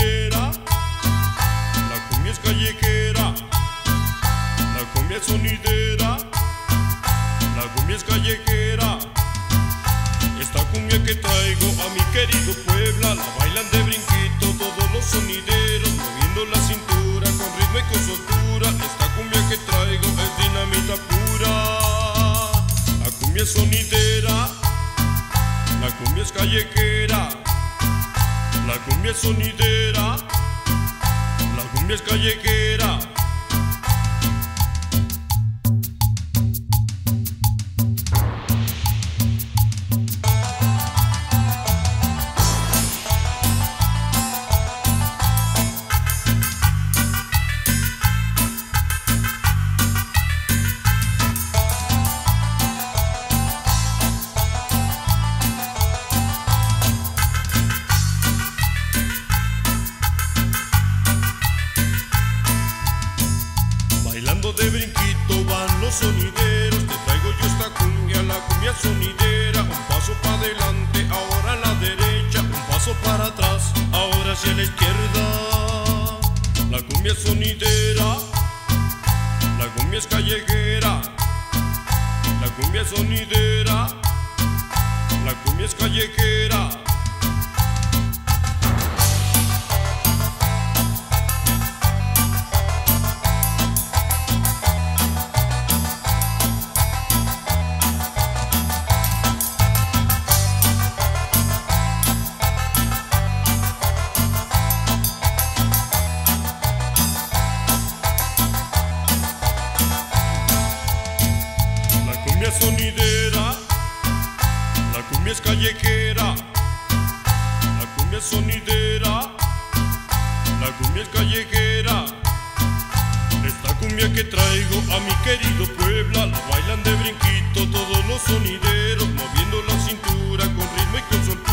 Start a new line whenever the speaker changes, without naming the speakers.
sonidera, la cumbia es callejera, la cumbia es sonidera, la cumbia es callejera. Esta cumbia que traigo a mi querido Puebla, la bailan de brinquito todos los sonideros, moviendo la cintura con ritmo y con soltura. Esta cumbia que traigo es dinamita pura. La cumbia es sonidera, la cumbia es callejera, la cumbia es sonidera, la cumbia es callejera. Bailando de brinquito van los sonideros, te traigo yo esta cumbia, la cumbia sonidera. Un paso para adelante, ahora a la derecha, un paso para atrás, ahora hacia la izquierda. La cumbia sonidera, la cumbia es callejera, la cumbia sonidera, la cumbia es callejera. La cumbia sonidera, la cumbia es callejera, la cumbia sonidera, la cumbia es callejera. Esta cumbia que traigo a mi querido Puebla, la bailan de brinquito todos los sonideros, moviendo la cintura con ritmo y con soltura.